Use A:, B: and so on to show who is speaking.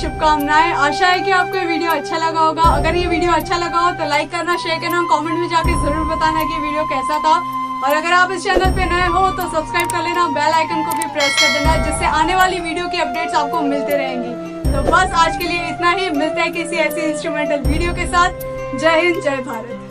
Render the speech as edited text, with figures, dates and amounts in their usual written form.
A: शुभकामनाएं। आशा है कि आपको ये वीडियो अच्छा लगा होगा। अगर ये वीडियो अच्छा लगा हो तो लाइक करना, शेयर करना, कमेंट में जाके जरूर बताना कि वीडियो कैसा था। और अगर आप इस चैनल पे नए हो तो सब्सक्राइब कर लेना, बेल आइकन को भी प्रेस कर देना, जिससे आने वाली वीडियो की अपडेट्स आपको मिलते रहेंगी। तो बस आज के लिए इतना ही। मिलते हैं किसी ऐसी इंस्ट्रूमेंटल वीडियो के साथ। जय हिंद, जय भारत।